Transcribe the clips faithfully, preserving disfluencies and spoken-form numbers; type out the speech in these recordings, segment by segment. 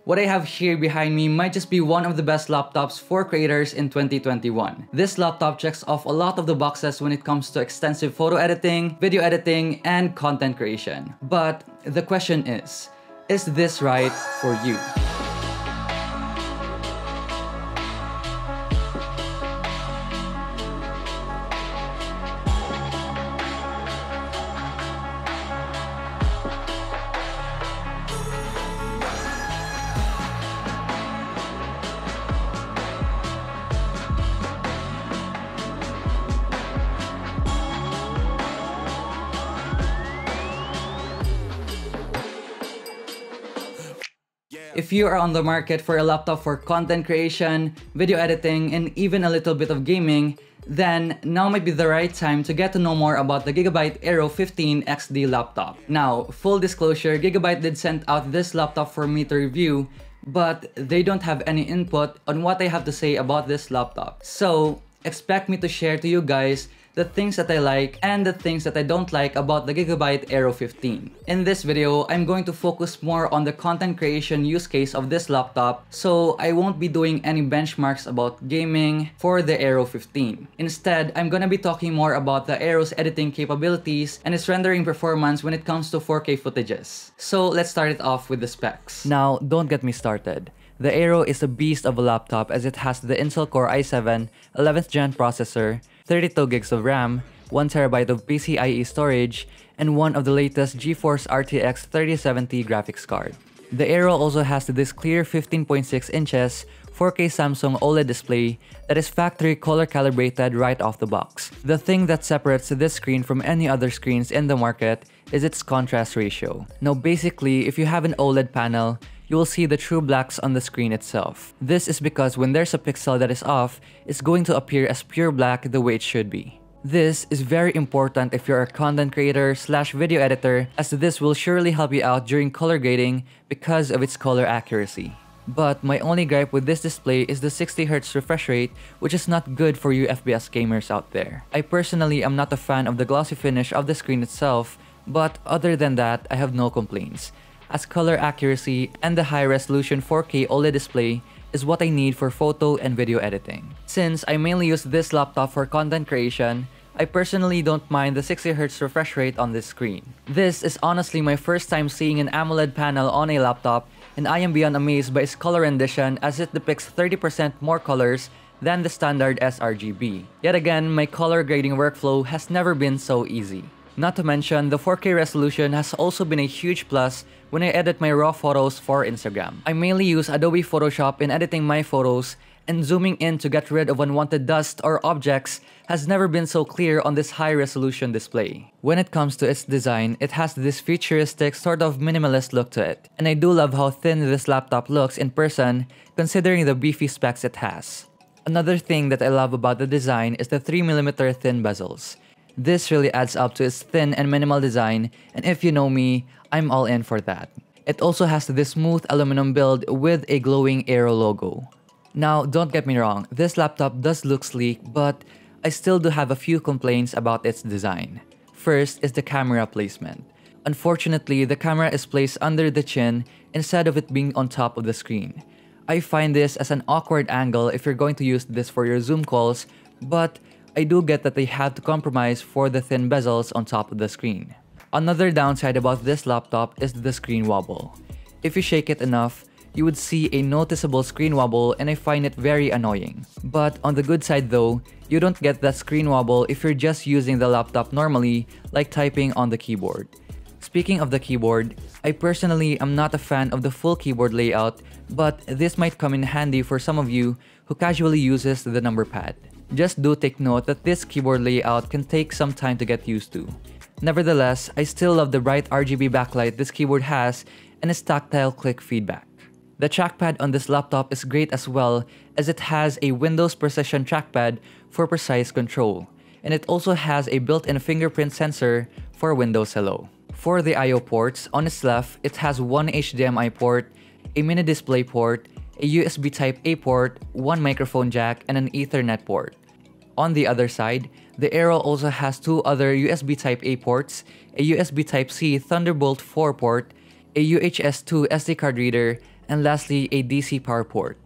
What I have here behind me might just be one of the best laptops for creators in twenty twenty-one. This laptop checks off a lot of the boxes when it comes to extensive photo editing, video editing, and content creation. But the question is, is this right for you? If you are on the market for a laptop for content creation, video editing, and even a little bit of gaming, then now might be the right time to get to know more about the Gigabyte Aero fifteen X D laptop. Now, full disclosure, Gigabyte did send out this laptop for me to review, but they don't have any input on what I have to say about this laptop. So, expect me to share to you guys the things that I like and the things that I don't like about the Gigabyte Aero fifteen. In this video, I'm going to focus more on the content creation use case of this laptop, so I won't be doing any benchmarks about gaming for the Aero fifteen. Instead, I'm gonna be talking more about the Aero's editing capabilities and its rendering performance when it comes to four K footages. So let's start it off with the specs. Now, don't get me started. The Aero is a beast of a laptop as it has the Intel Core i seven eleventh gen processor, thirty-two gigs of RAM, one terabyte of PCIe storage, and one of the latest GeForce R T X thirty seventy graphics card. The Aero also has this clear fifteen point six inches four K Samsung OLED display that is factory color calibrated right off the box. The thing that separates this screen from any other screens in the market is its contrast ratio. Now basically, if you have an OLED panel, you will see the true blacks on the screen itself. This is because when there's a pixel that is off, it's going to appear as pure black the way it should be. This is very important if you're a content creator slash video editor, as this will surely help you out during color grading because of its color accuracy. But my only gripe with this display is the sixty hertz refresh rate, which is not good for you F P S gamers out there. I personally am not a fan of the glossy finish of the screen itself, but other than that, I have no complaints, as color accuracy and the high-resolution four K OLED display is what I need for photo and video editing. Since I mainly use this laptop for content creation, I personally don't mind the sixty hertz refresh rate on this screen. This is honestly my first time seeing an AMOLED panel on a laptop, and I am beyond amazed by its color rendition as it depicts thirty percent more colors than the standard sRGB. Yet again, my color grading workflow has never been so easy. Not to mention, the four K resolution has also been a huge plus when I edit my raw photos for Instagram. I mainly use Adobe Photoshop in editing my photos, and zooming in to get rid of unwanted dust or objects has never been so clear on this high-resolution display. When it comes to its design, it has this futuristic sort of minimalist look to it, and I do love how thin this laptop looks in person considering the beefy specs it has. Another thing that I love about the design is the three millimeter thin bezels. This really adds up to its thin and minimal design, and if you know me, I'm all in for that. It also has this smooth aluminum build with a glowing Aero logo. Now, don't get me wrong, this laptop does look sleek, but I still do have a few complaints about its design. First is the camera placement. Unfortunately, the camera is placed under the chin instead of it being on top of the screen. I find this as an awkward angle if you're going to use this for your Zoom calls, but I do get that they have to compromise for the thin bezels on top of the screen. Another downside about this laptop is the screen wobble. If you shake it enough, you would see a noticeable screen wobble, and I find it very annoying. But on the good side though, you don't get that screen wobble if you're just using the laptop normally, like typing on the keyboard. Speaking of the keyboard, I personally am not a fan of the full keyboard layout, but this might come in handy for some of you who casually uses the number pad. Just do take note that this keyboard layout can take some time to get used to. Nevertheless, I still love the bright R G B backlight this keyboard has and its tactile click feedback. The trackpad on this laptop is great as well, as it has a Windows Precision trackpad for precise control, and it also has a built-in fingerprint sensor for Windows Hello. For the I O ports, on its left, it has one H D M I port, a mini display port, a U S B Type A port, one microphone jack, and an Ethernet port. On the other side, the Aero also has two other U S B Type A ports, a U S B Type C Thunderbolt four port, a U H S two S D card reader, and lastly, a D C power port.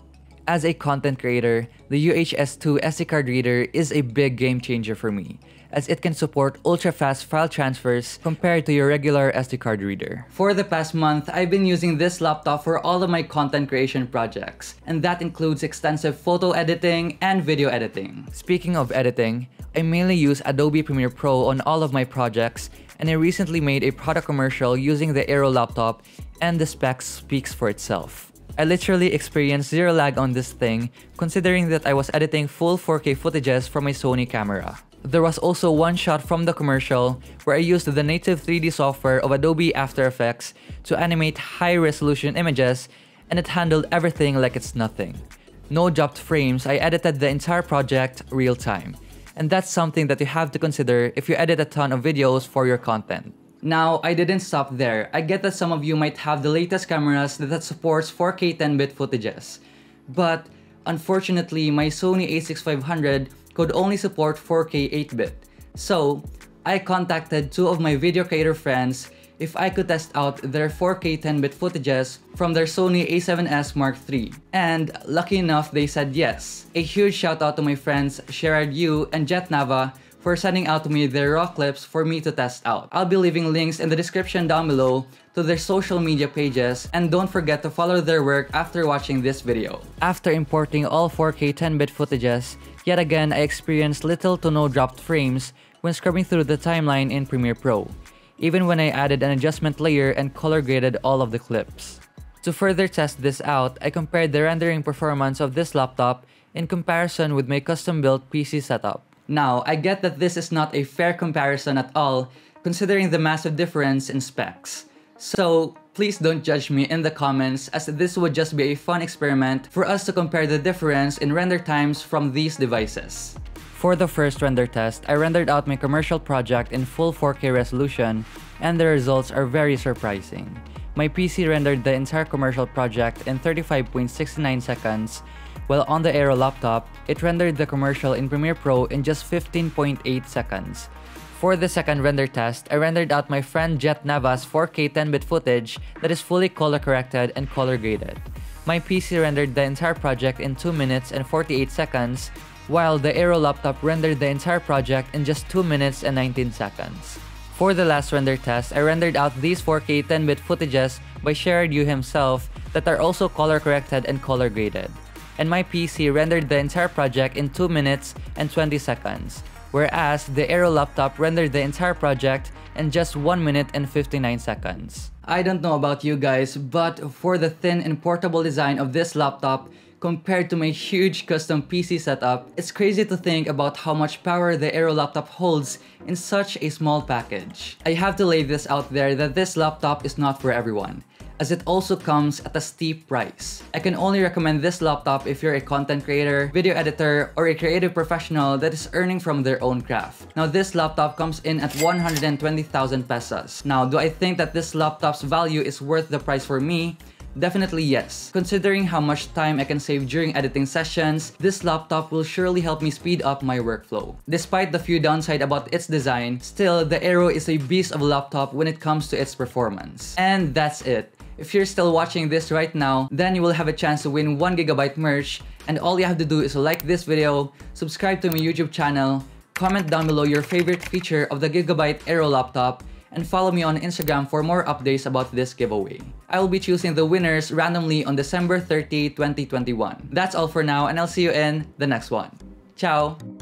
As a content creator, the U H S two S D card reader is a big game changer for me, as it can support ultra-fast file transfers compared to your regular S D card reader. For the past month, I've been using this laptop for all of my content creation projects, and that includes extensive photo editing and video editing. Speaking of editing, I mainly use Adobe Premiere Pro on all of my projects, and I recently made a product commercial using the Aero laptop, and the specs speaks for itself. I literally experienced zero lag on this thing, considering that I was editing full four K footages from my Sony camera. There was also one shot from the commercial where I used the native three D software of Adobe After Effects to animate high-resolution images, and it handled everything like it's nothing. No dropped frames, I edited the entire project real-time. And that's something that you have to consider if you edit a ton of videos for your content. Now, I didn't stop there. I get that some of you might have the latest cameras that supports four K ten bit footages. But unfortunately, my Sony a sixty-five hundred could only support four K eight bit. So, I contacted two of my video creator friends if I could test out their four K ten bit footages from their Sony a seven S Mark three. And lucky enough, they said yes. A huge shout out to my friends Sherard Yu and Jet Nava for sending out to me their raw clips for me to test out. I'll be leaving links in the description down below to their social media pages, and don't forget to follow their work after watching this video. After importing all four K ten bit footages, yet again I experienced little to no dropped frames when scrubbing through the timeline in Premiere Pro, even when I added an adjustment layer and color graded all of the clips. To further test this out, I compared the rendering performance of this laptop in comparison with my custom-built P C setup. Now, I get that this is not a fair comparison at all, considering the massive difference in specs. So, please don't judge me in the comments, as this would just be a fun experiment for us to compare the difference in render times from these devices. For the first render test, I rendered out my commercial project in full four K resolution, and the results are very surprising. My P C rendered the entire commercial project in thirty-five point six nine seconds, while on the Aero laptop, it rendered the commercial in Premiere Pro in just fifteen point eight seconds. For the second render test, I rendered out my friend Jet Nava's four K ten bit footage that is fully color corrected and color graded. My P C rendered the entire project in two minutes and forty-eight seconds, while the Aero laptop rendered the entire project in just two minutes and nineteen seconds. For the last render test, I rendered out these four K ten bit footages by Sherard Yu himself that are also color corrected and color graded. And my P C rendered the entire project in two minutes and twenty seconds, whereas the Aero laptop rendered the entire project in just one minute and fifty-nine seconds. I don't know about you guys, but for the thin and portable design of this laptop compared to my huge custom P C setup, it's crazy to think about how much power the Aero laptop holds in such a small package. I have to lay this out there that this laptop is not for everyone, as it also comes at a steep price. I can only recommend this laptop if you're a content creator, video editor, or a creative professional that is earning from their own craft. Now, this laptop comes in at one hundred twenty thousand pesos. Now, do I think that this laptop's value is worth the price for me? Definitely yes. Considering how much time I can save during editing sessions, this laptop will surely help me speed up my workflow. Despite the few downside about its design, still, the Aero is a beast of a laptop when it comes to its performance. And that's it. If you're still watching this right now, then you will have a chance to win one gigabyte merch, and all you have to do is to like this video, subscribe to my YouTube channel, comment down below your favorite feature of the Gigabyte Aero laptop, and follow me on Instagram for more updates about this giveaway. I will be choosing the winners randomly on December thirtieth, twenty twenty-one. That's all for now, and I'll see you in the next one. Ciao!